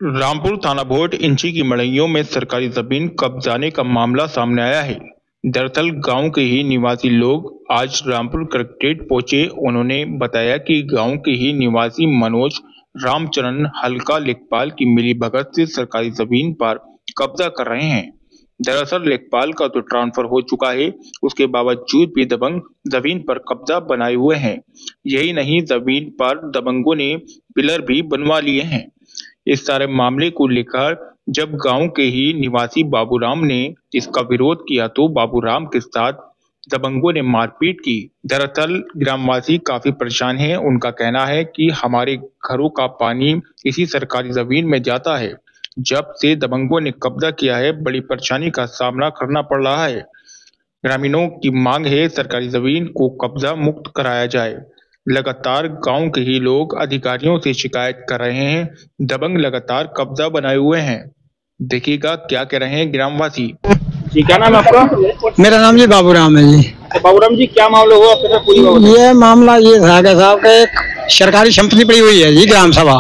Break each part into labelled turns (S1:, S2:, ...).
S1: रामपुर थाना भोट इंची की मड़ैयों में सरकारी जमीन कब्जाने का मामला सामने आया है। दरअसल गांव के ही निवासी लोग आज रामपुर कलेक्ट्रेट पहुंचे। उन्होंने बताया कि गांव के ही निवासी मनोज रामचरण हल्का लेखपाल की मिलीभगत से सरकारी जमीन पर कब्जा कर रहे हैं। दरअसल लेखपाल का तो ट्रांसफर हो चुका है, उसके बावजूद भी दबंग जमीन पर कब्जा बनाए हुए हैं। यही नहीं, जमीन पर दबंगों ने पिलर भी बनवा लिए हैं। इस सारे मामले को लेकर जब गांव के ही निवासी बाबूराम ने इसका विरोध किया तो बाबूराम के साथ दबंगों ने मारपीट की। दरअसल ग्रामवासी काफी परेशान हैं। उनका कहना है कि हमारे घरों का पानी इसी सरकारी जमीन में जाता है। जब से दबंगों ने कब्जा किया है, बड़ी परेशानी का सामना करना पड़ रहा है। ग्रामीणों की मांग है सरकारी जमीन को कब्जा मुक्त कराया जाए। लगातार गांव के ही लोग अधिकारियों से शिकायत कर रहे हैं, दबंग लगातार कब्जा बनाए हुए हैं। देखिएगा क्या कह रहे हैं ग्रामवासी।
S2: जी, क्या नाम है आपका?
S3: मेरा नाम जी बाबूराम है जी।
S2: तो बाबूराम जी, क्या मामला हुआ आपके साथ? पूरी बात
S3: ये मामला ये था कि साहब का एक सरकारी संपत्ति पड़ी हुई है जी, ग्राम सभा।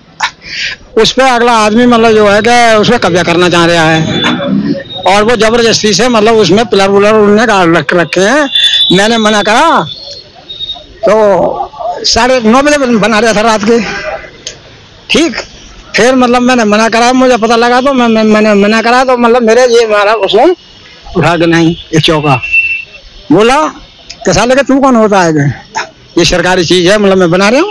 S3: उस पर अगला आदमी मतलब जो है कि उसमें कब्जा करना चाह रहा है और वो जबरदस्ती से मतलब उसमें पिलर वुलर उन्होंने गाड़ रखे हैं। मैंने मना करा तो 9:30 बजे बना रहा था रात के। ठीक, फिर मतलब मैंने मना करा, मुझे पता लगा तो मैंने मना करा तो मतलब मेरे ये मारा उसने उठा के नहीं एक चौका। बोला कैसा लगे, तू कौन होता है? ये सरकारी चीज है, मतलब मैं बना रहा हूँ।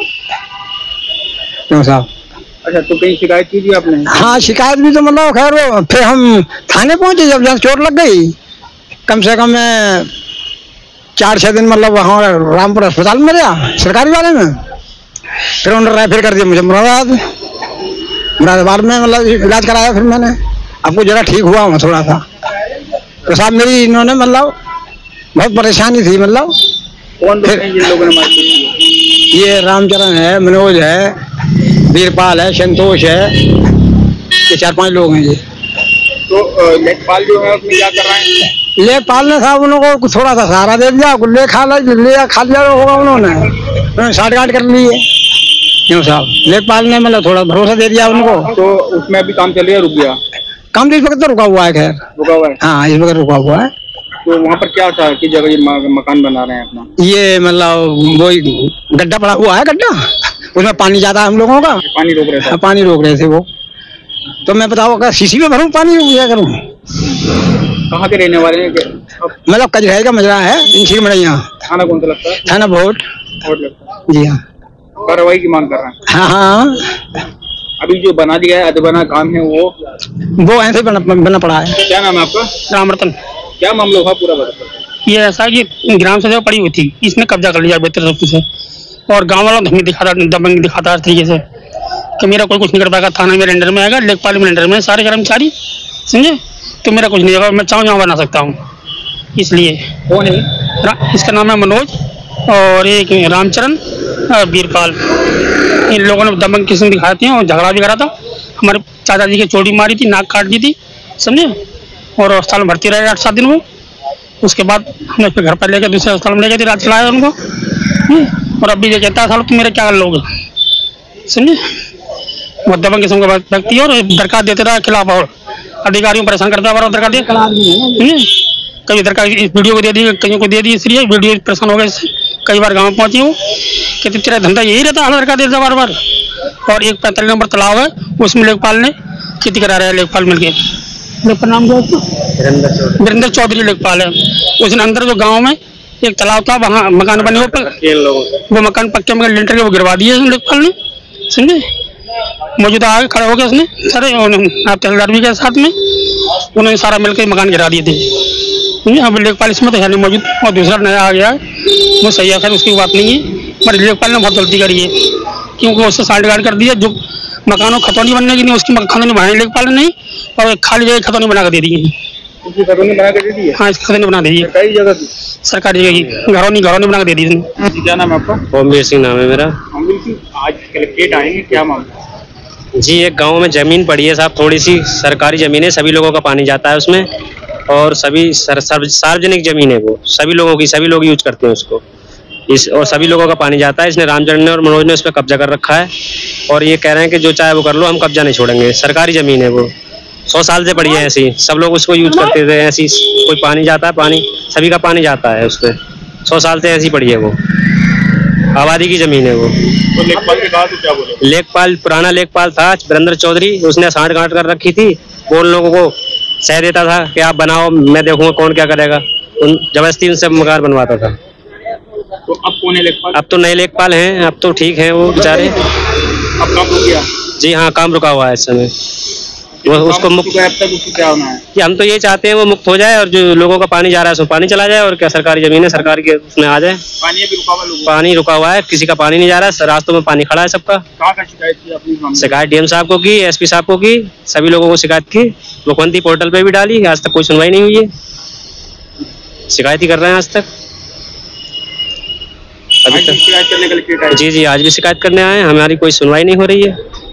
S3: क्यों साहब?
S2: अच्छा, तो कहीं शिकायत की थी आपने?
S3: हाँ, शिकायत भी तो मतलब खैर वो फिर हम थाने पहुंचे। जब जहाँ चोट लग गई, कम से कम मैं 4-6 दिन मतलब वहाँ रामपुर अस्पताल में रहा सरकारी वाले में। फिर उन्होंने रेफर कर दिया मुझे मुरादाबाद में मतलब इलाज कराया। फिर मैंने आपको जरा ठीक हुआ हूँ थोड़ा सा। तो साहब मेरी इन्होंने मतलब बहुत परेशानी थी। मतलब
S2: कौन लोग हैं जिन लोगों ने मारपीट की?
S3: ये रामचरण है, मनोज है, वीरपाल है, संतोष है, ये 4-5 लोग हैं जी।
S2: तो लेखपाल जो है उसमें क्या कर रहे हैं?
S3: लेखपाल ने साहब उनको थोड़ा सा सहारा दे दिया, खा लिया होगा उन्होंने साठ-गांठ कर ली है। क्यों साहब? लेखपाल ने मतलब थोड़ा भरोसा दे दिया उनको।
S2: तो उसमें अभी काम चल रहा है, रुक गया?
S3: काम तो इस वक्त तो रुका हुआ है। खैर
S2: रुका हुआ है?
S3: हाँ, इस वक्त रुका हुआ है।
S2: तो वहाँ पर क्या था कि जगह ये मकान बना रहे हैं अपना?
S3: ये मतलब वही गड्ढा पड़ा हुआ है, गड्ढा उसमें पानी जाता है हम लोगों का।
S2: पानी रोक रहे थे?
S3: पानी रोक रहे थे वो। तो मैं बताओ अगर सीसी में भरूं पानी क्या करूं?
S2: कहाँ के रहने वाले हैं?
S3: मतलब कजराई का मजरा है, इंची मड़ैया।
S2: थाना कौन सा लगता है?
S3: थाना भोट
S2: लगता है
S3: जी। हाँ,
S2: कार्रवाई की मांग कर रहे हैं?
S3: हाँ।
S2: अभी जो बना दिया है, अधबना काम है वो
S3: ऐसे बना पड़ा है।
S2: क्या नाम है आपका?
S4: रामरतन।
S2: क्या मामला हुआ पूरा बता?
S4: ये ऐसा कि ग्राम सभा पड़ी हुई थी, इसने कब्जा कर लिया बेहतर से। और गांव वालों धमकी दिखाता, दबंग दिखाता हर तरीके से कि मेरा कोई कुछ नहीं कर पाएगा। थाना मेरे अंडर में आएगा, लेखपाल मेरे अंडर में, सारे कर्मचारी, समझे? तो मेरा कुछ नहीं होगा, मैं चाहूँ जहाँ बना सकता हूँ। इसलिए
S2: कौन है?
S4: इसका नाम है मनोज और एक रामचरण वीरपाल। इन लोगों ने दबंग किस्म दिखाते हैं और झगड़ा भी करा था। हमारे चाचा जी की चोटी मारी थी, नाक काट दी थी, समझे? और अस्पताल में भर्ती रहे 8-7 दिन में। उसके बाद हमने फिर घर पर लेकर दूसरे अस्पताल में लेकर इलाज चलाया उनको। और अभी जो कहता है सालों तुम मेरे क्या कर लोगे, समझे? वो दबंग किस्म का व्यक्ति और दरखास्त देते रहा खिलाफ और अधिकारियों परेशान करता है। दरखास्त दिए, कभी दरखास्त वीडियो को दे दी, कहीं को दे दी, इसलिए वीडियो परेशान हो गए इससे। कई बार गाँव पहुंची हूँ कि तेरा धंधा यही रहता है, दरखास्त देता बार बार। और एक 45 नंबर तालाब है, उसमें लेखपाल ने खेती करा रहा है, लेखपाल मिलकर। लेखपाल नाम क्या है? वीरेंद्र चौधरी लेखपाल है। उसने अंदर जो गाँव में एक तालाब था, वहाँ मकान बने वो मकान पक्के में लेंटर के वो गिरवा दिए लेखपाल ने, समझे? मौजूदा आगे खड़ा हो गया उसने, सारे आप तहसीलदार भी के साथ में, उन्होंने सारा मिलकर मकान गिरा दिए थे। अब लेखपाल इसमें तो है नहीं मौजूद, और दूसरा नया आ गया है, वो सही है, खैर उसकी बात नहीं है। पर लेखपाल ने बहुत गलती करी है, क्योंकि उससे साठ-गांठ कर दिया। जो मकानों खतौनी बनने की नहीं, उसकी खतौनी बनाई लेखपाल ने नहीं, और खाली जगह खतौनी बना कर दे दी है।
S2: खतौनी बना कर दे दी है?
S4: हाँ, इसकी खतौनी बना दी है सरकारी जगह की, घरौनी बना कर दे दी है।
S2: क्या नाम है आपका?
S5: ओमवीर सिंह नाम है मेरा।
S2: आज कलेक्ट्रेट आएंगे, क्या मामला?
S5: जी, एक गांव में ज़मीन पड़ी है साहब, थोड़ी सी सरकारी ज़मीन है, सभी लोगों का पानी जाता है उसमें, और सभी सार्वजनिक ज़मीन है वो, सभी लोगों की, सभी लोग यूज करते हैं उसको। इस और सभी लोगों का पानी जाता है। इसने रामचरण ने और मनोज ने उस पर कब्जा कर रखा है और ये कह रहे हैं कि जो चाहे वो कर लो, हम कब्जा नहीं छोड़ेंगे। सरकारी जमीन है वो, 100 साल से पड़ी है ऐसी, सब लोग उसको यूज करते थे ऐसी। कोई पानी जाता है, पानी सभी का पानी जाता है उस पर, 100 साल से ऐसी पड़ी है वो, आबादी की जमीन है वो।
S1: तो लेखपाल के कहा तो क्या बोले?
S5: लेखपाल, पुराना लेखपाल था वीरेंद्र चौधरी, उसने सांठ गांठ कर रखी थी। वो उन लोगों को सह देता था कि आप बनाओ, मैं देखूंगा कौन क्या करेगा। जबरदस्ती उनसे मकान बनवाता था।
S2: तो अब कौन है लेखपाल?
S5: अब तो नए लेखपाल हैं, अब तो ठीक हैं वो बेचारे।
S2: अब काम रुक गया?
S5: जी हाँ, काम रुका हुआ है इस समय। वो उसको मुक्त,
S2: अब तक उसको क्या होना है?
S5: कि हम तो ये चाहते हैं वो मुक्त हो जाए और जो लोगों का पानी जा रहा है उसमें पानी चला जाए। और क्या, सरकारी जमीन है, सरकार के उसमें आ जाए।
S2: पानी अभी रुका हुआ लोगों का?
S5: पानी रुका हुआ है, किसी का पानी नहीं जा रहा है, रास्तों में पानी खड़ा है सबका।
S2: कहाँ का शिकायत की अपनी मामले?
S5: शिकायत डीएम साहब को की, एसपी साहब को की, सभी लोगों को शिकायत की, मुख्यमंत्री पोर्टल पे भी डाली, आज तक कोई सुनवाई नहीं हुई है। शिकायत ही कर रहे हैं आज तक, अभी तक।
S2: शिकायत करने के लिए
S5: जी, आज भी शिकायत करने आए हैं, हमारी कोई सुनवाई नहीं हो रही है।